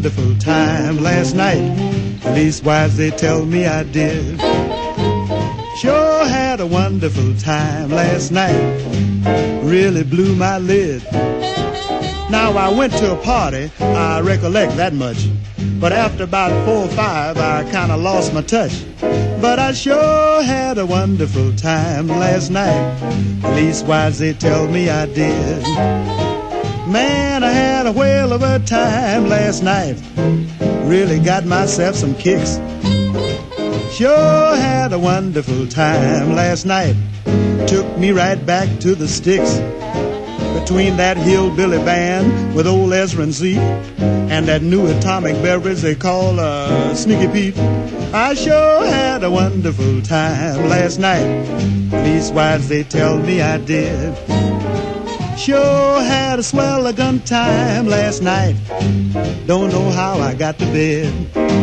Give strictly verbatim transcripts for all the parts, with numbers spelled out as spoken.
wonderful time last night. Leastwise they tell me I did. Sure had a wonderful time last night. Really blew my lid. Now I went to a party, I recollect that much. But after about four or five, I kinda lost my touch. But I sure had a wonderful time last night. Leastwise they tell me I did. Man, I had a whale of a time last night. Really got myself some kicks. Sure had a wonderful time last night. Took me right back to the sticks. Between that hillbilly band with old Ezra and Zeke and that new atomic beverage they call uh, Sneaky Pete, I sure had a wonderful time last night. Leastwise they tell me I did. Sure had a swell a gun time last night. Don't know how I got to bed.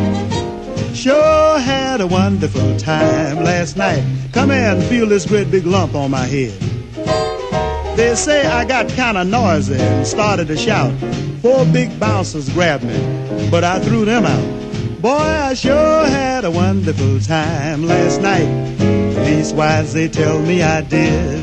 Sure had a wonderful time last night. Come here and feel this great big lump on my head. They say I got kinda noisy and started to shout. Four big bouncers grabbed me, but I threw them out. Boy, I sure had a wonderful time last night. Leastwise they tell me I did.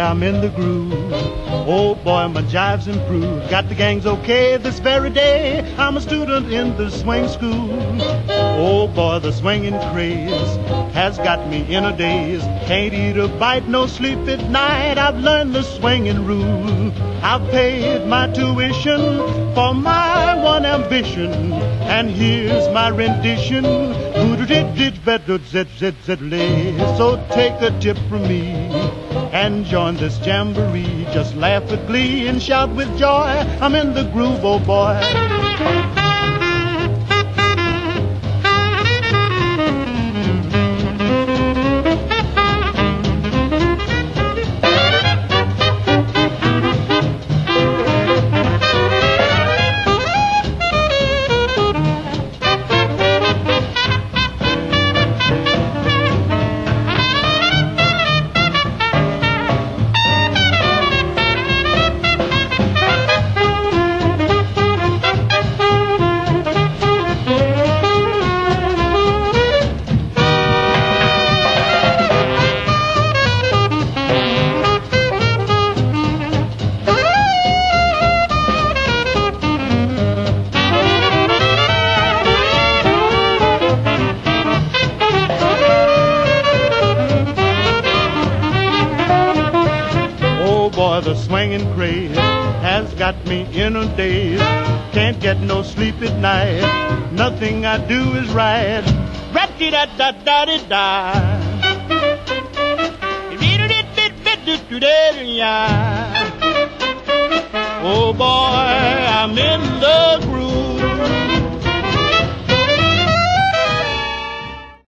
I'm in the groove. Oh boy, my jive's improved. Got the gangs okay this very day. I'm a student in the swing school. Oh boy, the swinging craze has got me in a daze. Can't eat a bite, no sleep at night. I've learned the swinging rule. I've paid my tuition for my one ambition, and here's my rendition. So take a tip from me and join this jamboree. Just laugh with glee and shout with joy. I'm in the groove, oh boy. Boy, the swinging craze has got me in a daze. Can't get no sleep at night. Nothing I do is right. Rat-dee-da-da-da-dee-da.